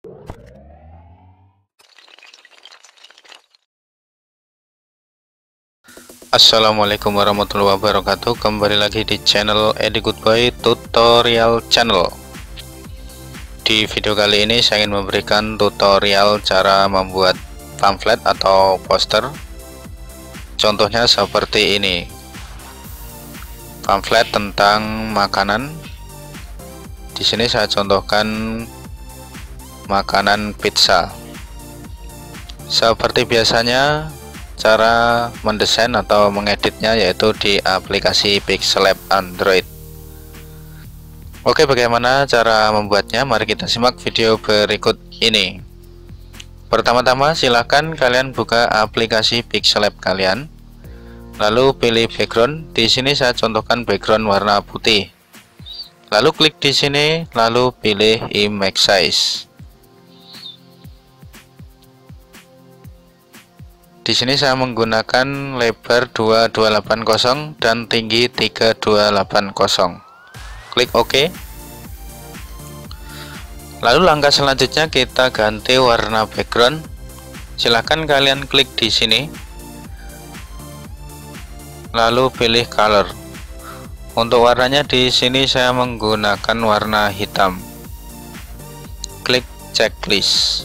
Assalamualaikum warahmatullahi wabarakatuh. Kembali lagi di channel Edi Goodboy Tutorial Channel. Di video kali ini saya ingin memberikan tutorial cara membuat pamflet atau poster. Contohnya seperti ini. Pamflet tentang makanan. Di sini saya contohkan makanan pizza. Seperti biasanya, cara mendesain atau mengeditnya yaitu di aplikasi Pixellab Android. Oke, bagaimana cara membuatnya? Mari kita simak video berikut ini. Pertama-tama silakan kalian buka aplikasi Pixellab kalian, lalu pilih background. Di sini saya contohkan background warna putih. Lalu klik di sini, lalu pilih image size. Di sini saya menggunakan lebar 2280 dan tinggi 3280. Klik OK. Lalu langkah selanjutnya kita ganti warna background. Silahkan kalian klik di sini. Lalu pilih color. Untuk warnanya di sini saya menggunakan warna hitam. Klik checklist.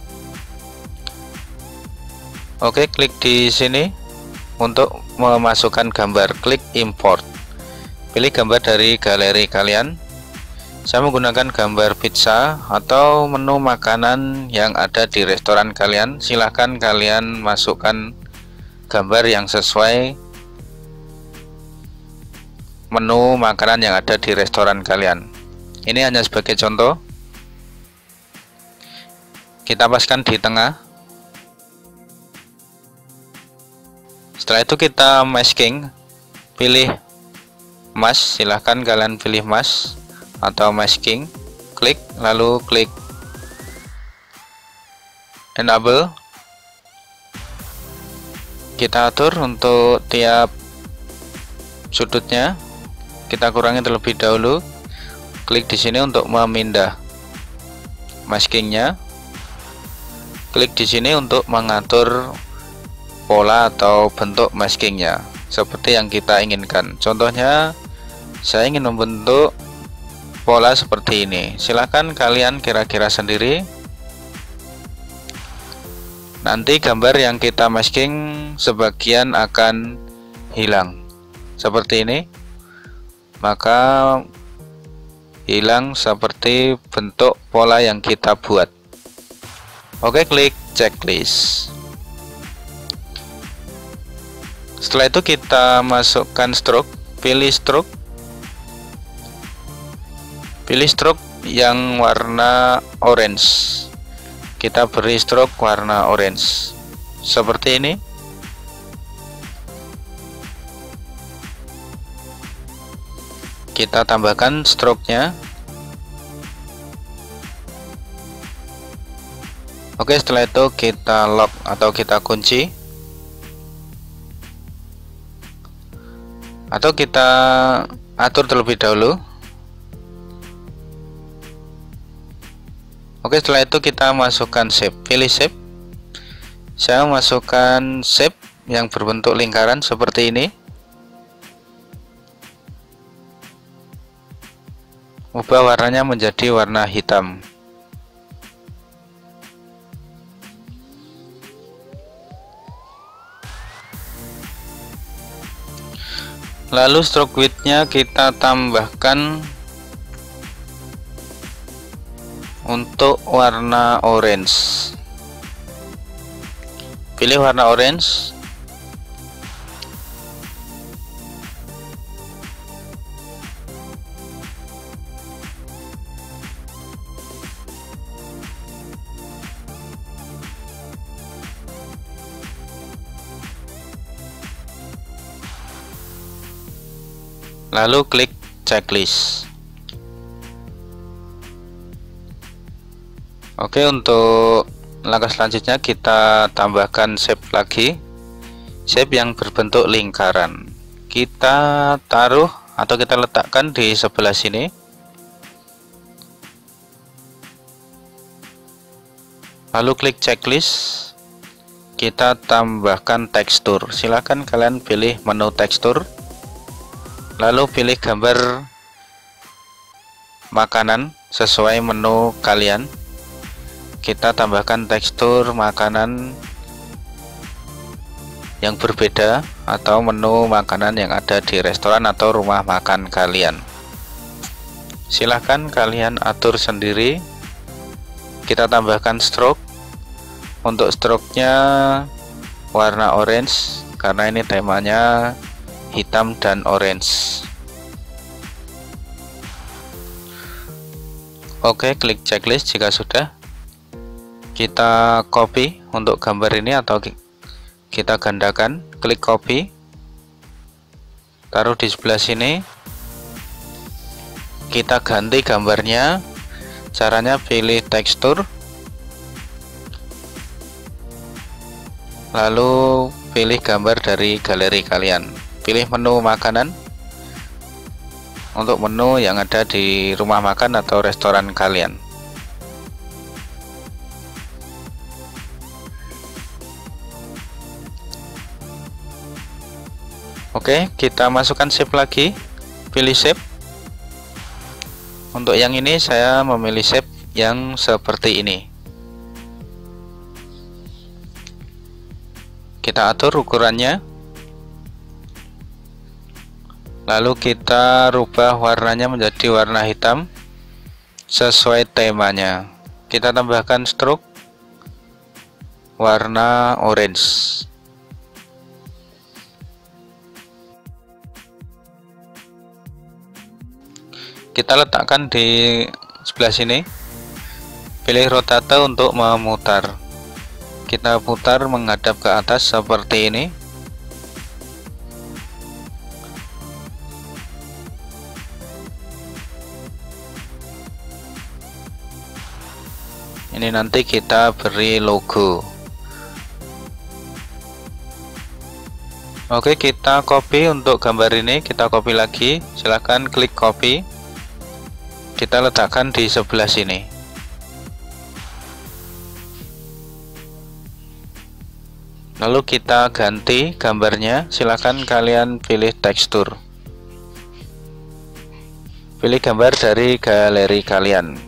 Oke, klik di sini untuk memasukkan gambar. Klik import. Pilih gambar dari galeri kalian. Saya menggunakan gambar pizza atau menu makanan yang ada di restoran kalian. Silahkan kalian masukkan gambar yang sesuai menu makanan yang ada di restoran kalian. Ini hanya sebagai contoh. Kita paskan di tengah. Setelah itu kita masking, pilih mask. Silahkan kalian pilih mask atau masking, klik, lalu klik enable. Kita atur untuk tiap sudutnya, kita kurangi terlebih dahulu. Klik di sini untuk memindah maskingnya. Klik di sini untuk mengatur pola atau bentuk maskingnya seperti yang kita inginkan. Contohnya saya ingin membentuk pola seperti ini. Silahkan kalian kira-kira sendiri. Nanti gambar yang kita masking sebagian akan hilang seperti ini, maka hilang seperti bentuk pola yang kita buat. Oke, klik checklist. Setelah itu kita masukkan stroke, pilih stroke yang warna orange. Kita beri stroke warna orange seperti ini. Kita tambahkan stroke-nya. Oke, setelah itu kita lock atau kita kunci, atau kita atur terlebih dahulu. Oke, setelah itu kita masukkan shape. Pilih shape. Saya masukkan shape yang berbentuk lingkaran seperti ini. Ubah warnanya menjadi warna hitam. Lalu stroke width-nya kita tambahkan untuk warna orange. Pilih warna orange. Lalu klik checklist. Oke, untuk langkah selanjutnya kita tambahkan shape lagi, shape yang berbentuk lingkaran. Kita taruh atau kita letakkan di sebelah sini. lalu klik checklist, kita tambahkan tekstur. Silahkan kalian pilih menu tekstur, lalu pilih gambar makanan sesuai menu kalian. Kita tambahkan tekstur makanan yang berbeda atau menu makanan yang ada di restoran atau rumah makan kalian. Silahkan kalian atur sendiri. Kita tambahkan stroke. Untuk stroke-nya warna orange karena ini temanya hitam dan orange. Oke, klik checklist jika sudah. Kita copy untuk gambar ini atau kita gandakan, klik copy, taruh di sebelah sini. Kita ganti gambarnya. Caranya pilih tekstur, lalu pilih gambar dari galeri kalian. Pilih menu makanan untuk menu yang ada di rumah makan atau restoran kalian. Oke, kita masukkan shape lagi, pilih shape. Untuk yang ini saya memilih shape yang seperti ini. Kita atur ukurannya, lalu kita rubah warnanya menjadi warna hitam sesuai temanya. Kita tambahkan stroke warna orange. Kita letakkan di sebelah sini. Pilih rotate untuk memutar. Kita putar menghadap ke atas seperti ini. Ini nanti kita beri logo. Oke, kita copy untuk gambar ini. Kita copy lagi. Silahkan klik copy. Kita letakkan di sebelah sini. Lalu kita ganti gambarnya. Silakan kalian pilih tekstur. Pilih gambar dari galeri kalian.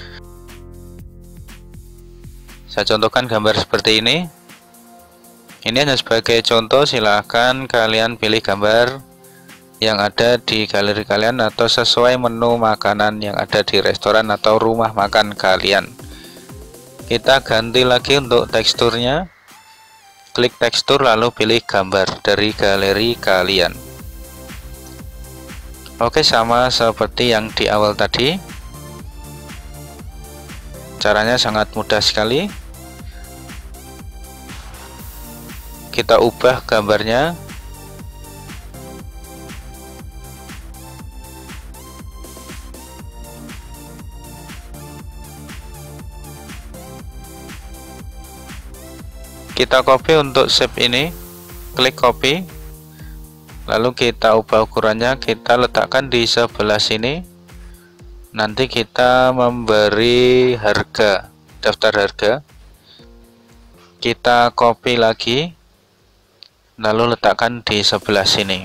Saya contohkan gambar seperti ini. Ini hanya sebagai contoh. Silakan kalian pilih gambar yang ada di galeri kalian atau sesuai menu makanan yang ada di restoran atau rumah makan kalian. Kita ganti lagi untuk teksturnya. Klik tekstur lalu pilih gambar dari galeri kalian. Oke, sama seperti yang di awal tadi. Caranya sangat mudah sekali. Kita ubah gambarnya. Kita copy untuk shape ini, klik copy, lalu kita ubah ukurannya, kita letakkan di sebelah sini. Nanti kita memberi harga, daftar harga. Kita copy lagi, lalu letakkan di sebelah sini.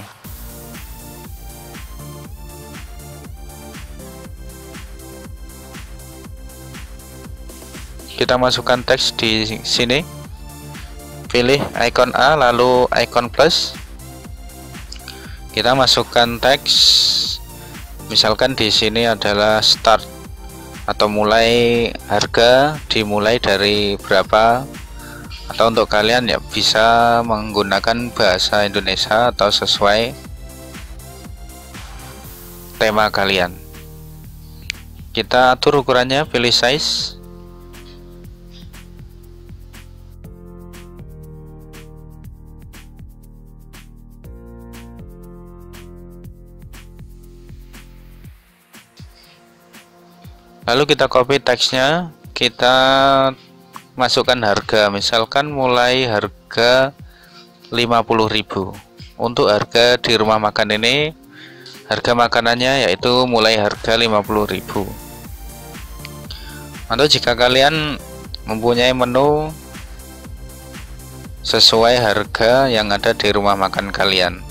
Kita masukkan teks di sini. Pilih icon A lalu icon plus. Kita masukkan teks. Misalkan di sini adalah start atau mulai, harga dimulai dari berapa, atau untuk kalian ya bisa menggunakan bahasa Indonesia atau sesuai tema kalian. Kita atur ukurannya, pilih size. Lalu kita copy teksnya, kita masukkan harga, misalkan mulai harga 50.000. Untuk harga di rumah makan ini, harga makanannya yaitu mulai harga 50.000. Atau jika kalian mempunyai menu sesuai harga yang ada di rumah makan kalian.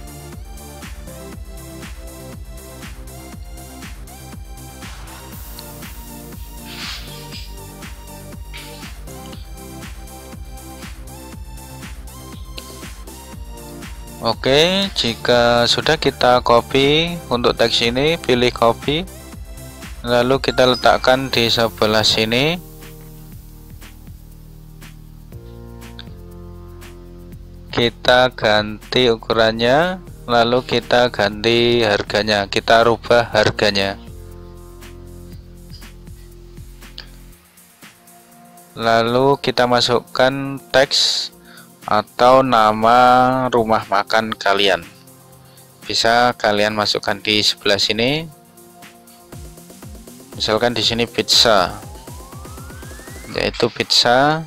Oke, jika sudah kita copy untuk teks ini, pilih copy, lalu kita letakkan di sebelah sini. Kita ganti ukurannya, lalu kita ganti harganya, kita rubah harganya. Lalu kita masukkan teks atau nama rumah makan kalian. Bisa kalian masukkan di sebelah sini. Misalkan di sini pizza, yaitu pizza,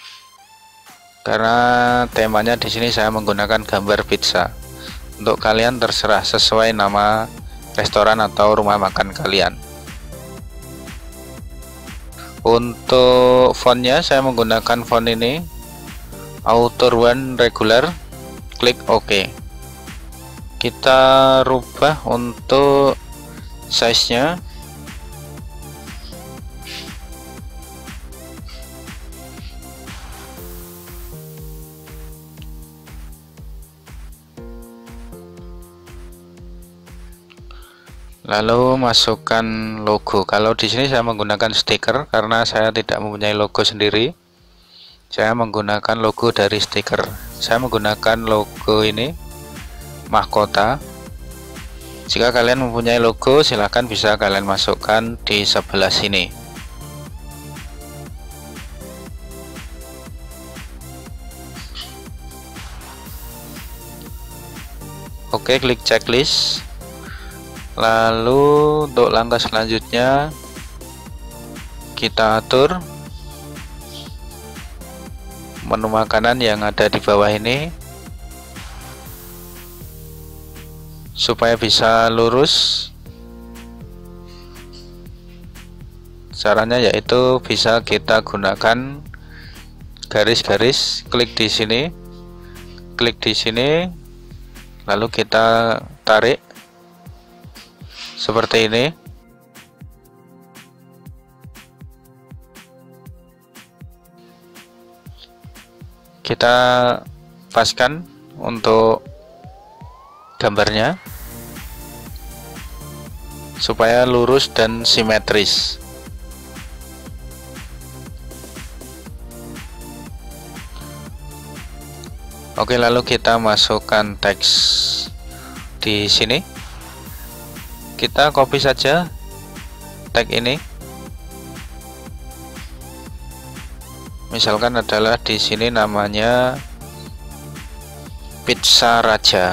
karena temanya di sini saya menggunakan gambar pizza. Untuk kalian terserah sesuai nama restoran atau rumah makan kalian. Untuk fontnya saya menggunakan font ini, Author One Regular, klik OK. Kita rubah untuk size-nya. Lalu masukkan logo. Kalau di sini saya menggunakan stiker karena saya tidak mempunyai logo sendiri. Saya menggunakan logo dari stiker. Saya menggunakan logo ini, mahkota. Jika kalian mempunyai logo, silahkan bisa kalian masukkan di sebelah sini. Oke, klik checklist. Lalu untuk langkah selanjutnya kita atur menu makanan yang ada di bawah ini supaya bisa lurus. Caranya yaitu bisa kita gunakan garis-garis, klik di sini, lalu kita tarik seperti ini. Kita paskan untuk gambarnya supaya lurus dan simetris. Oke, lalu kita masukkan teks di sini. Kita copy saja tag ini. Misalkan adalah di sini namanya Pizza Raja.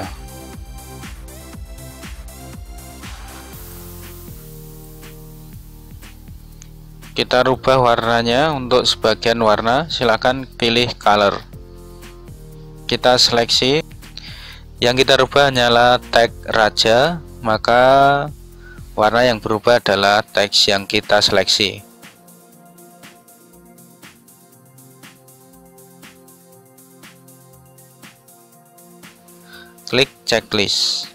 Kita rubah warnanya. Untuk sebagian warna silakan pilih color. Kita seleksi. Yang kita rubah hanyalah tag raja, maka warna yang berubah adalah teks yang kita seleksi. Klik checklist.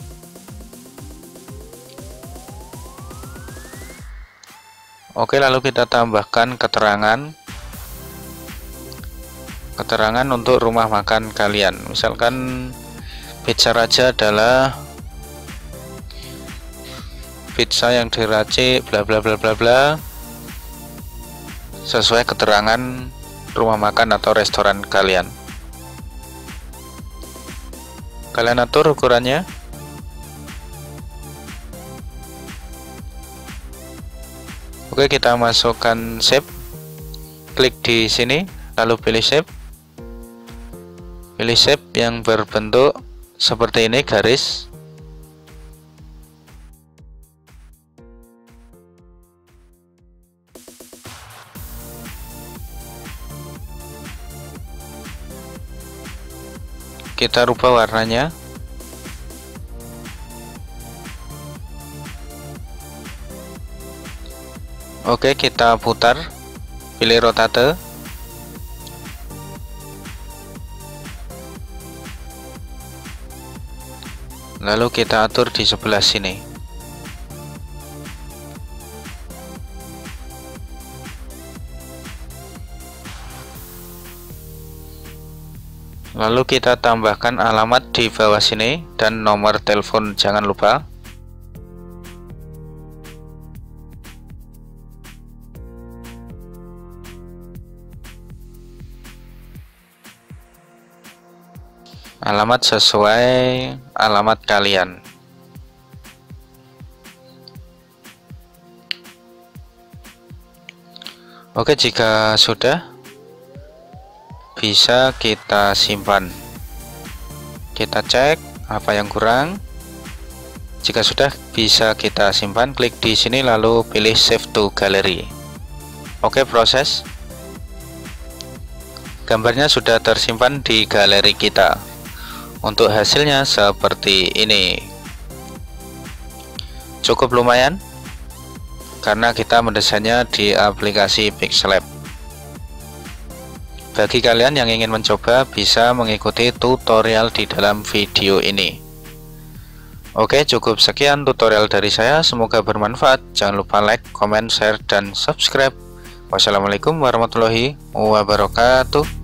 Oke, lalu kita tambahkan keterangan untuk rumah makan kalian. Misalkan Pizza Raja adalah pizza yang diracik bla bla bla bla bla, sesuai keterangan rumah makan atau restoran kalian. Kalian atur ukurannya. Oke, kita masukkan shape. Klik di sini, lalu pilih shape. Pilih shape yang berbentuk seperti ini, garis. Kita rubah warnanya. Oke, kita putar pilih rotate. Lalu kita atur di sebelah sini. Lalu kita tambahkan alamat di bawah sini dan nomor telepon jangan lupa. Alamat sesuai alamat kalian. Oke, jika sudah bisa kita simpan. Kita cek apa yang kurang. Jika sudah bisa kita simpan, klik di sini lalu pilih save to gallery. Oke, proses. Gambarnya sudah tersimpan di galeri kita. Untuk hasilnya seperti ini. Cukup lumayan karena kita mendesainnya di aplikasi Pixellab. Bagi kalian yang ingin mencoba bisa mengikuti tutorial di dalam video ini. Oke, cukup sekian tutorial dari saya, semoga bermanfaat. Jangan lupa like, comment, share, dan subscribe. Wassalamualaikum warahmatullahi wabarakatuh.